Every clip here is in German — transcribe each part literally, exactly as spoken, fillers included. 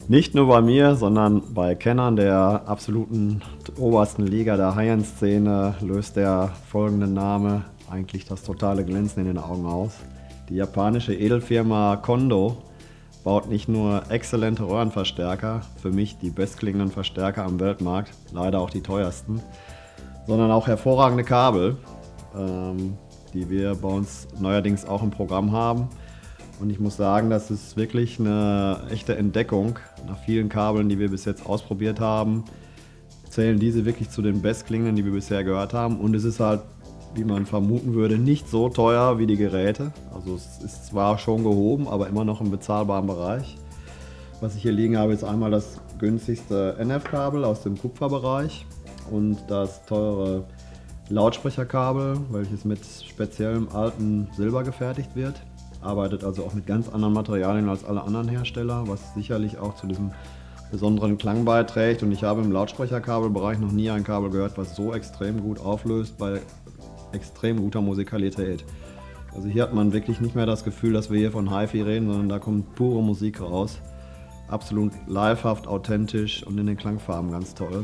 Nicht nur bei mir, sondern bei Kennern der absoluten obersten Liga der High-End-Szene löst der folgende Name eigentlich das totale Glänzen in den Augen aus. Die japanische Edelfirma Kondo baut nicht nur exzellente Röhrenverstärker, für mich die bestklingenden Verstärker am Weltmarkt, leider auch die teuersten, sondern auch hervorragende Kabel, ähm, die wir bei uns neuerdings auch im Programm haben. Und ich muss sagen, das ist wirklich eine echte Entdeckung. Nach vielen Kabeln, die wir bis jetzt ausprobiert haben, zählen diese wirklich zu den bestklingenden, die wir bisher gehört haben. Und es ist halt, wie man vermuten würde, nicht so teuer wie die Geräte. Also es ist zwar schon gehoben, aber immer noch im bezahlbaren Bereich. Was ich hier liegen habe, ist einmal das günstigste N F-Kabel aus dem Kupferbereich und das teure Lautsprecherkabel, welches mit speziellem alten Silber gefertigt wird. Arbeitet also auch mit ganz anderen Materialien als alle anderen Hersteller, was sicherlich auch zu diesem besonderen Klang beiträgt. Und ich habe im Lautsprecherkabelbereich noch nie ein Kabel gehört, was so extrem gut auflöst bei extrem guter Musikalität. Also hier hat man wirklich nicht mehr das Gefühl, dass wir hier von Hi-Fi reden, sondern da kommt pure Musik raus. Absolut livehaft, authentisch und in den Klangfarben ganz toll.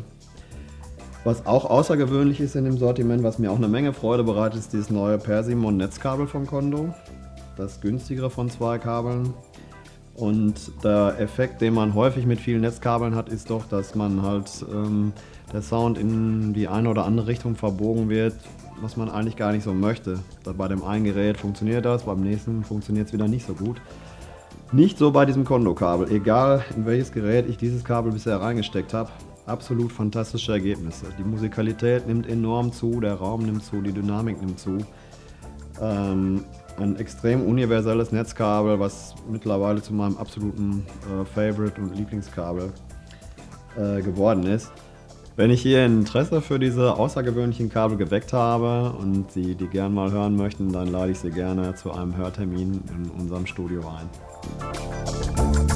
Was auch außergewöhnlich ist in dem Sortiment, was mir auch eine Menge Freude bereitet, ist dieses neue Persimon Netzkabel von Kondo. Das günstigere von zwei Kabeln. Und der Effekt, den man häufig mit vielen Netzkabeln hat, ist doch, dass man halt ähm, der Sound in die eine oder andere Richtung verbogen wird, was man eigentlich gar nicht so möchte. Bei dem einen Gerät funktioniert das, beim nächsten funktioniert es wieder nicht so gut. Nicht so bei diesem Kondo-Kabel, egal in welches Gerät ich dieses Kabel bisher reingesteckt habe. Absolut fantastische Ergebnisse. Die Musikalität nimmt enorm zu, der Raum nimmt zu, die Dynamik nimmt zu. Ähm, ein extrem universelles Netzkabel, was mittlerweile zu meinem absoluten äh, Favorite und Lieblingskabel äh, geworden ist. Wenn ich hier Interesse für diese außergewöhnlichen Kabel geweckt habe und Sie die gern mal hören möchten, dann lade ich Sie gerne zu einem Hörtermin in unserem Studio ein.